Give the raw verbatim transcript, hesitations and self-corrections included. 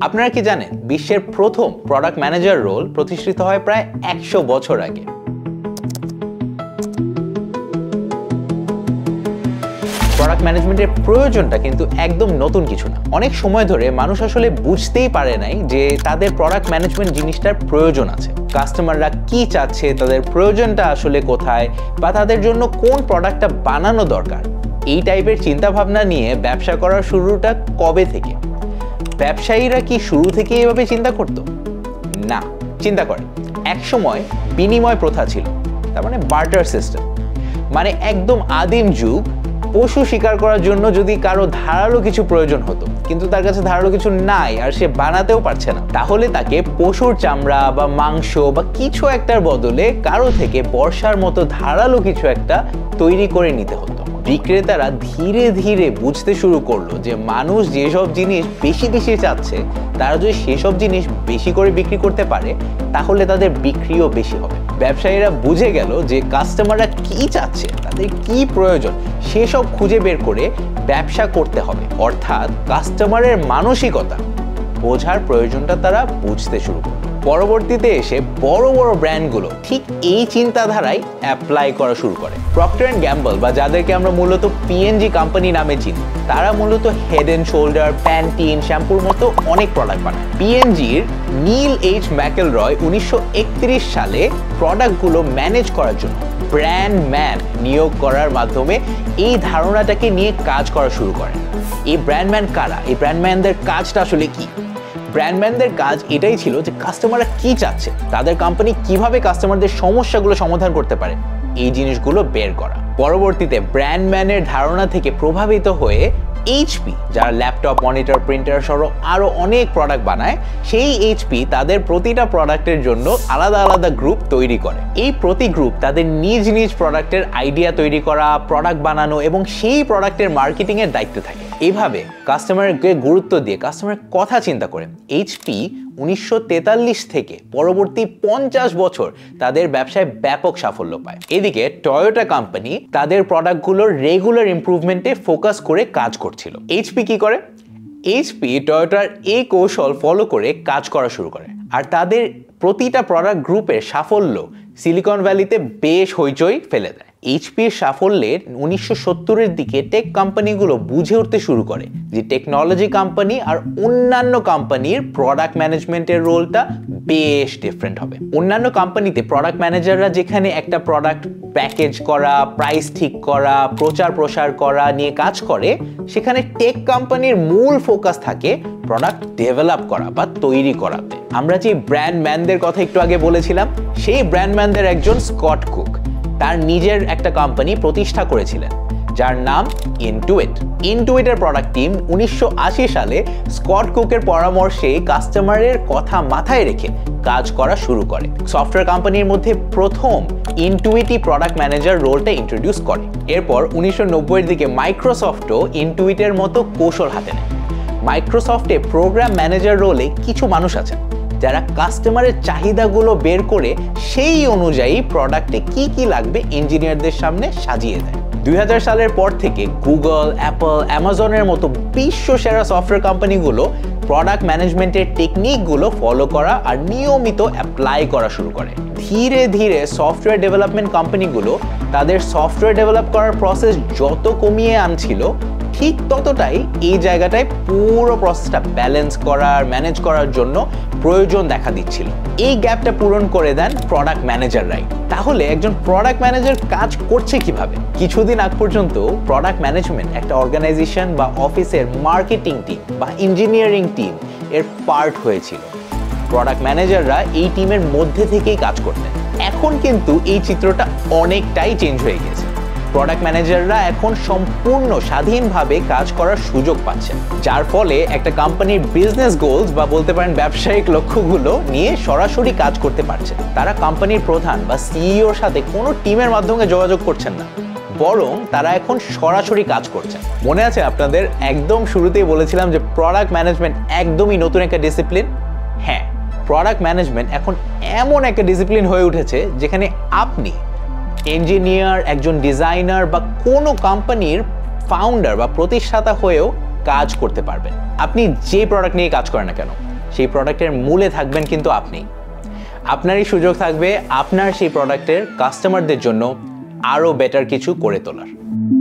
আপনারা কি জানেন বিশ্বের প্রথম প্রোডাক্ট ম্যানেজার রোল প্রতিষ্ঠিত হয় প্রায় একশো বছর আগে। প্রোডাক্ট ম্যানেজমেন্টের প্রয়োজনটা কিন্তু একদম নতুন কিছু না। অনেক সময় ধরে মানুষ আসলে বুঝতেই পারে নাই যে তাদের প্রোডাক্ট ম্যানেজমেন্ট জিনিসটার প্রয়োজন আছে। কাস্টমাররা কি চাচ্ছে, তাদের প্রয়োজনটা আসলে কোথায়, বা তাদের জন্য কোন প্রোডাক্টটা বানানো দরকার, এই টাইপের চিন্তা ভাবনা নিয়ে ব্যবসা করার শুরুটা কবে থেকে? ব্যবসায়ীরা কি শুরু থেকে এভাবে চিন্তা করত? না, চিন্তা করেন। এক সময় বিনিময় প্রথা ছিল, তার মানে বার্টার সিস্টেম। মানে একদম আদিম যুগ। পশু শিকার করার জন্য যদি কারো ধারালো কিছু প্রয়োজন হতো, কিন্তু তার কাছে ধারালো কিছু নাই আর সে বানাতেও পারছে না, তাহলে তাকে পশুর চামড়া বা মাংস বা কিছু একটার বদলে কারো থেকে বর্ষার মতো ধারালো কিছু একটা তৈরি করে নিতে হতো। বিক্রেতারা ধীরে ধীরে বুঝতে শুরু করলো যে মানুষ যেসব জিনিস বেশি বেশি চাচ্ছে, তারা যদি সেসব জিনিস বেশি করে বিক্রি করতে পারে তাহলে তাদের বিক্রিও বেশি হবে। ব্যবসায়ীরা বুঝে গেল যে কাস্টমাররা কি চাচ্ছে, তাদের কি প্রয়োজন, সেসব খুঁজে বের করে ব্যবসা করতে হবে। অর্থাৎ কাস্টমারের মানসিকতা বোঝার প্রয়োজনটা তারা বুঝতে শুরু করে। পরবর্তীতে এসে বড় বড় ব্র্যান্ডগুলো ঠিক এই চিন্তাধারায় অ্যাপ্লাই করা শুরু করে। প্রক্টর অ্যান্ড গ্যাম্বল বা যাদেরকে আমরা মূলত পিএনজি কোম্পানি নামে চিনি, তারা মূলত হেড অ্যান্ড শোল্ডার, প্যান্টিন, শ্যাম্পুর মতো অনেক প্রোডাক্ট বানায়। পিএনজির নীল এইচ ম্যাকেলরয় উনিশশো একত্রিশ সালে প্রোডাক্টগুলো ম্যানেজ করার জন্য ব্র্যান্ড ম্যান নিয়োগ করার মাধ্যমে এই ধারণাটাকে নিয়ে কাজ করা শুরু করেন। এই ব্র্যান্ডম্যান কারা? এই ব্র্যান্ডম্যানদের কাজটা আসলে কি? ব্র্যান্ডম্যানদের কাজ এটাই ছিল যে কাস্টমাররা কি চাচ্ছে, তাদের কোম্পানি কিভাবে কাস্টমারদের সমস্যাগুলো সমাধান করতে পারে, এই জিনিসগুলো বের করা। পরবর্তীতে ব্র্যান্ডম্যানের ধারণা থেকে প্রভাবিত হয়ে এইচপি, যারা ল্যাপটপ, মনিটর, প্রিন্টার সহ আরো অনেক প্রোডাক্ট বানায়, সেই এইচপি তাদের প্রতিটা প্রোডাক্টের জন্য আলাদা আলাদা গ্রুপ তৈরি করে। এই প্রতি গ্রুপ তাদের নিজ নিজ প্রোডাক্টের আইডিয়া তৈরি করা, প্রোডাক্ট বানানো এবং সেই প্রোডাক্টের মার্কেটিং এর দায়িত্ব থাকে। এইভাবে কাস্টমারকে গুরুত্ব দিয়ে কাস্টমারের কথা চিন্তা করে এইচপি উনিশশো তেতাল্লিশ থেকে পরবর্তী পঞ্চাশ বছর তাদের ব্যবসায় ব্যাপক সাফল্য পায়। এদিকে টয়োটা কোম্পানি তাদের প্রোডাক্টগুলোর রেগুলার ইমপ্রুভমেন্টে ফোকাস করে কাজ করছিল। এইচপি কি করে? এইচপি টয়োটার এই কৌশল ফলো করে কাজ করা শুরু করে, আর তাদের প্রতিটা প্রোডাক্ট গ্রুপের সাফল্য সিলিকন ভ্যালিতে বেশ হইচই ফেলে দেয়। এইচপির সাফল্যের উনিশশো সত্তরের দিকে টেক কোম্পানিগুলো বুঝে উঠতে শুরু করে যে টেকনোলজি কোম্পানি আর অন্যান্য কোম্পানির প্রোডাক্ট ম্যানেজমেন্টের রোলটা বেশ ডিফারেন্ট হবে। অন্যান্য কোম্পানিতে প্রোডাক্ট ম্যানেজাররা যেখানে একটা প্রোডাক্ট প্যাকেজ করা, প্রাইস ঠিক করা, প্রচার প্রসার করা নিয়ে কাজ করে, সেখানে টেক কোম্পানির মূল ফোকাস থাকে প্রোডাক্ট ডেভেলপ করা বা তৈরি করাতে। আমরা যে ব্র্যান্ড ম্যানদের কথা একটু আগে বলেছিলাম, সেই ব্র্যান্ড ম্যানদের একজন স্কট কুক তার নিজের একটা কোম্পানি প্রতিষ্ঠা করেছিলেন, যার নাম ইনটুইট। ইনটুইটের প্রোডাক্ট টিম উনিশশো আশি সালে স্কট কুকের পরামর্শে কাস্টমারের কথা মাথায় রেখে কাজ করা শুরু করে। সফটওয়্যার কোম্পানির মধ্যে প্রথম ইনটুইটই প্রোডাক্ট ম্যানেজার রোলটা ইন্ট্রোডিউস করে। এরপর উনিশশো নব্বইয়ের দিকে মাইক্রোসফটও ইনটুইটের মতো কৌশল হাতে নেয়। মাইক্রোসফটে প্রোগ্রাম ম্যানেজার রোলে কিছু মানুষ আছেন যারা কাস্টমারের চাহিদাগুলো বের করে সেই অনুযায়ী প্রোডাক্টে কি কি লাগবে ইঞ্জিনিয়ারদের সামনে সাজিয়ে দেয়। দুই হাজার সালের পর থেকে গুগল, অ্যাপল, অ্যামাজনের মতো বিশ্ব সেরা সফটওয়্যার কোম্পানিগুলো প্রোডাক্ট ম্যানেজমেন্টের টেকনিকগুলো ফলো করা আর নিয়মিত অ্যাপ্লাই করা শুরু করে। ধীরে ধীরে সফটওয়্যার ডেভেলপমেন্ট কোম্পানিগুলো তাদের সফটওয়্যার ডেভেলপ করার প্রসেস যত কমিয়ে আনছিল, ঠিক ততটাই এই জায়গাটায় পুরো প্রসেসটা ব্যালেন্স করার, ম্যানেজ করার জন্য প্রয়োজন দেখা দিচ্ছিল। এই গ্যাপটা পূরণ করে দেন প্রোডাক্ট ম্যানেজাররাই। তাহলে একজন প্রোডাক্ট ম্যানেজার কাজ করছে কিভাবে? কিছুদিন আগ পর্যন্ত প্রোডাক্ট ম্যানেজমেন্ট একটা অর্গানাইজেশন বা অফিসের মার্কেটিং টিম বা ইঞ্জিনিয়ারিং টিম এর পার্ট হয়েছিল। প্রোডাক্ট ম্যানেজাররা এই টিমের মধ্যে থেকেই কাজ করতেন। এখন কিন্তু এই চিত্রটা অনেকটাই চেঞ্জ হয়ে গেছে। প্রোডাক্ট ম্যানেজাররা এখন সম্পূর্ণ স্বাধীনভাবে কাজ করার সুযোগ পাচ্ছেন, যার ফলে একটা কোম্পানির বিজনেস গোলস বা বলতে পারেন ব্যবসায়িক লক্ষ্যগুলো নিয়ে সরাসরি কাজ করতে পারছেন। তারা কোম্পানির প্রধান বা সিইওর সাথে কোনো টিমের মাধ্যমে যোগাযোগ করছেন না, বরং তারা এখন সরাসরি কাজ করছেন। মনে আছে আপনাদের একদম শুরুতেই বলেছিলাম যে প্রোডাক্ট ম্যানেজমেন্ট একদমই নতুন একটা ডিসিপ্লিন? হ্যাঁ, প্রোডাক্ট ম্যানেজমেন্ট এখন এমন একটা ডিসিপ্লিন হয়ে উঠেছে যেখানে আপনি ইঞ্জিনিয়ার, একজন ডিজাইনার বা কোনো কোম্পানির ফাউন্ডার বা প্রতিষ্ঠাতা হয়েও কাজ করতে পারবেন। আপনি যে প্রোডাক্ট নিয়ে কাজ করেন না কেন, সেই প্রোডাক্টের মূলে থাকবেন কিন্তু আপনি। আপনারই সুযোগ থাকবে আপনার সেই প্রোডাক্টের কাস্টমারদের জন্য আরও বেটার কিছু করে তোলার।